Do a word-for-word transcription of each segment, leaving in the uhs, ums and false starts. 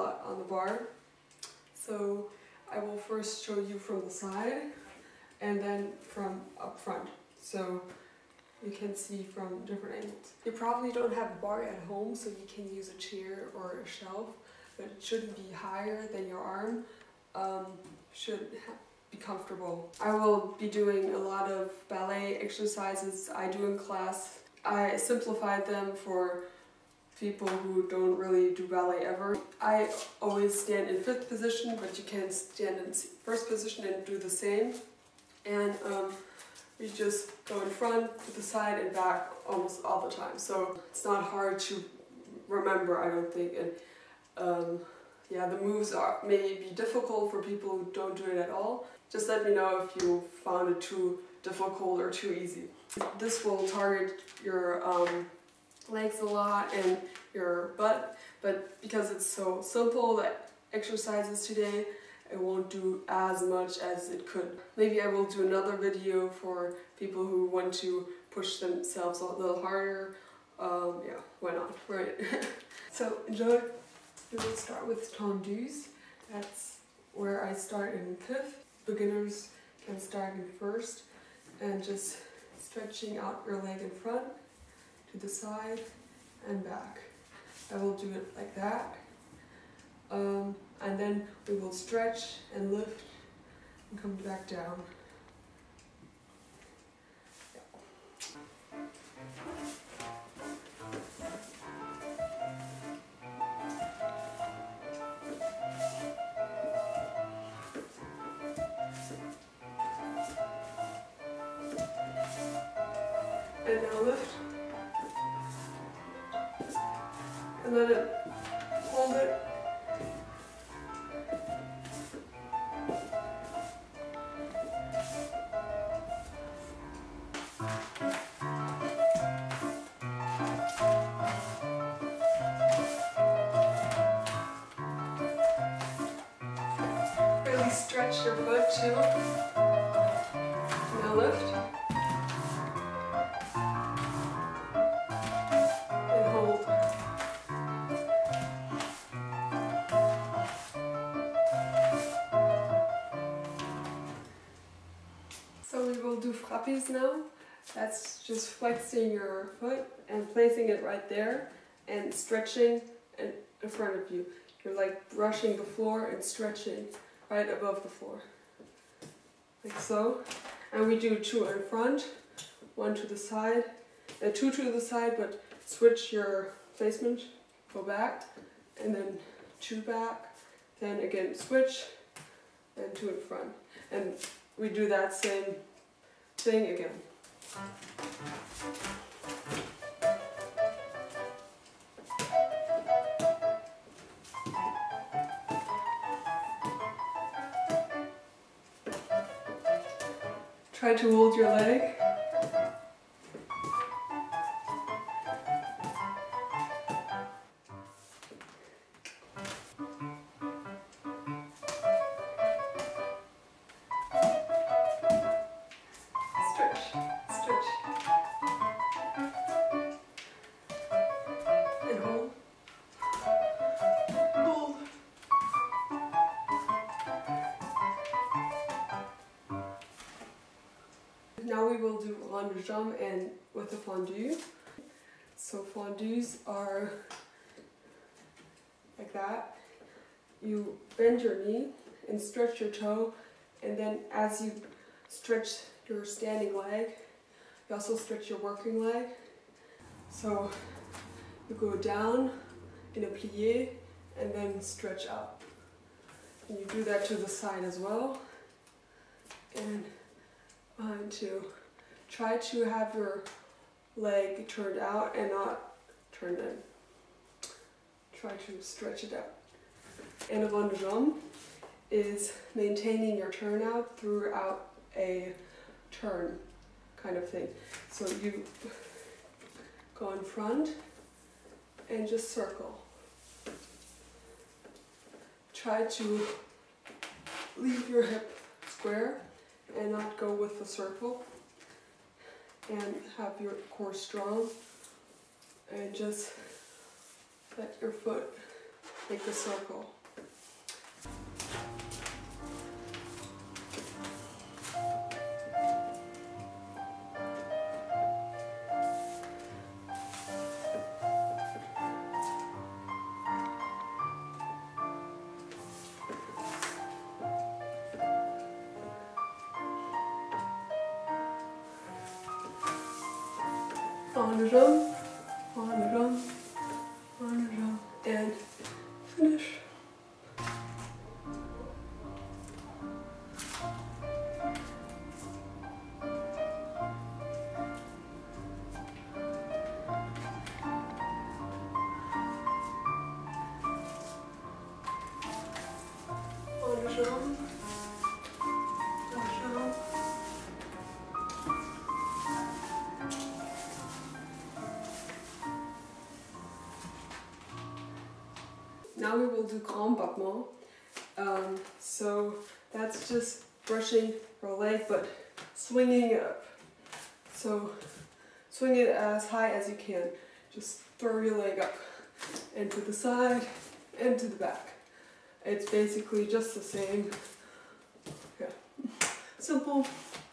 lot on the bar. So I will first show you from the side and then from up front, so you can see from different angles. You probably don't have a bar at home, so you can use a chair or a shelf, but it shouldn't be higher than your arm. Um, should be comfortable. I will be doing a lot of ballet exercises I do in class. I simplified them for people who don't really do ballet ever. I always stand in fifth position, but you can stand in first position and do the same. And um, we just go in front, to the side and back almost all the time. So it's not hard to remember, I don't think. And um, yeah, the moves are may be difficult for people who don't do it at all. Just let me know if you found it too difficult or too easy. This will target your um, legs a lot and your butt, but because it's so simple, the exercises today, it won't do as much as it could. Maybe I will do another video for people who want to push themselves a little harder. Um, yeah, why not, right? So enjoy. We will start with tendus. That's where I start in fifth. Beginners can start in first and just stretching out your leg in front, to the side and back. I will do it like that. Um, and then we will stretch and lift and come back down. And now lift. And let it, hold it. Really stretch your foot too. Now lift. And hold. So we will do frappes now. That's just flexing your foot and placing it right there and stretching in front of you. You're like brushing the floor and stretching right above the floor. Like so. And we do two in front, one to the side, uh, two to the side, but switch your placement, go back, and then two back, then again switch, and two in front. And we do that same thing again. Try to hold your leg. Stretch, stretch. And hold. Hold. Now we will do rond de jambe and with a fondue. So fondues are like that. You bend your knee and stretch your toe, and then as you stretch your standing leg, you also stretch your working leg. So you go down in a plie and then stretch up. And you do that to the side as well. And behind too. Try to have your leg turned out and not turned in. Try to stretch it out. And a rond de jambe is maintaining your turnout throughout a turn kind of thing. So you go in front and just circle. Try to leave your hip square and not go with the circle, and have your core strong, and just let your foot make a circle. On the run, on the run, on the run, and finish. On the run, on the run. Now we will do grand battement. Um, so that's just brushing your leg but swinging it up. So swing it as high as you can. Just throw your leg up and to the side and to the back. It's basically just the same. Yeah. Simple.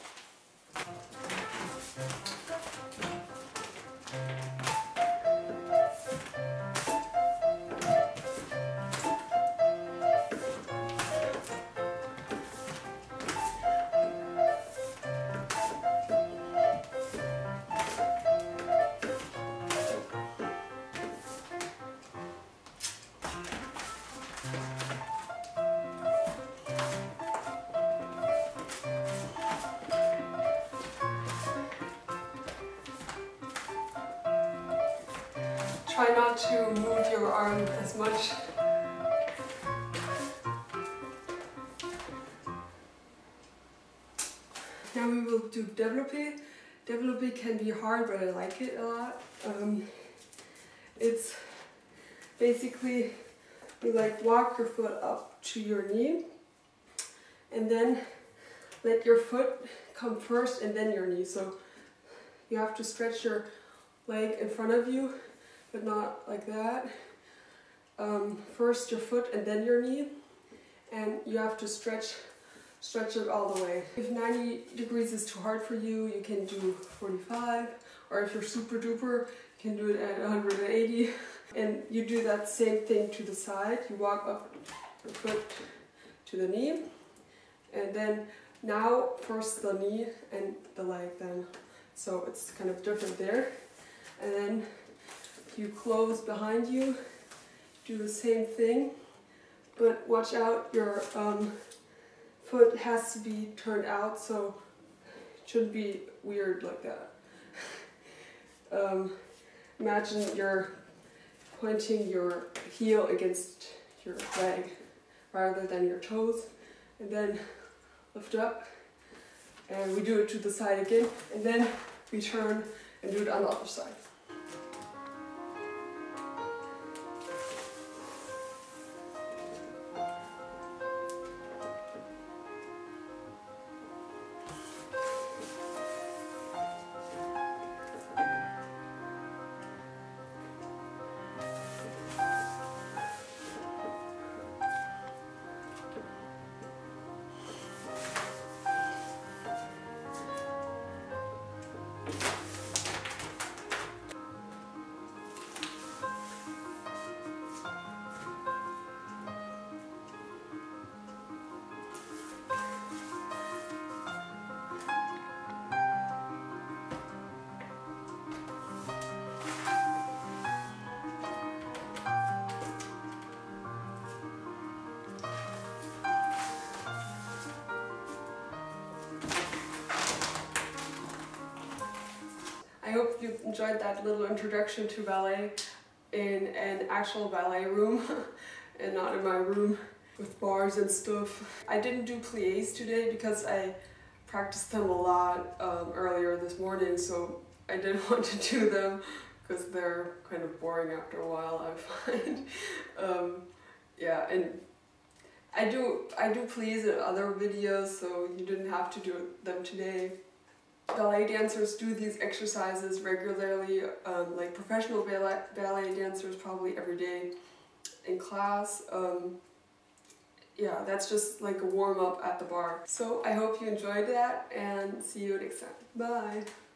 Try not to move your arm as much. Now we will do développé. Développé can be hard, but I like it a lot. Um, it's basically you like walk your foot up to your knee, and then let your foot come first, and then your knee. So you have to stretch your leg in front of you, but not like that. Um, first your foot and then your knee, and you have to stretch stretch it all the way. If ninety degrees is too hard for you, you can do forty-five, or if you're super duper, you can do it at one hundred eighty. And you do that same thing to the side. You walk up the foot to the knee, and then now first the knee and the leg then. So it's kind of different there. And then you close behind you, do the same thing, but watch out, your um, foot has to be turned out, so it shouldn't be weird like that. um, imagine you're pointing your heel against your leg rather than your toes, and then lift up, and we do it to the side again, and then we turn and do it on the other side. I hope you enjoyed that little introduction to ballet in an actual ballet room and not in my room with bars and stuff. I didn't do pliés today because I practiced them a lot um, earlier this morning, so I didn't want to do them because they're kind of boring after a while, I find. um, yeah, and I do I do pliés in other videos, so you didn't have to do them today. Ballet dancers do these exercises regularly, um, like professional ballet, ballet dancers probably every day. in class. Um, yeah, that's just like a warm-up at the bar. So I hope you enjoyed that, and see you next time. Bye!